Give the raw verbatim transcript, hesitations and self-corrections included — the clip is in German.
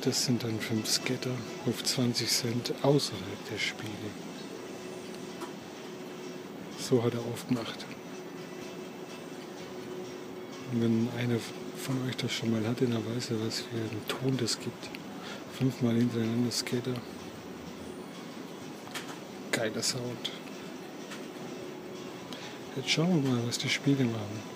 Das sind dann fünf Skater auf zwanzig Cent außerhalb der Spiele. So hat er aufgemacht. Und wenn einer von euch das schon mal hatte, dann weiß er, was für einen Ton das gibt. Fünfmal hintereinander Skater. Geiler Sound. Jetzt schauen wir mal, was die Spiele machen.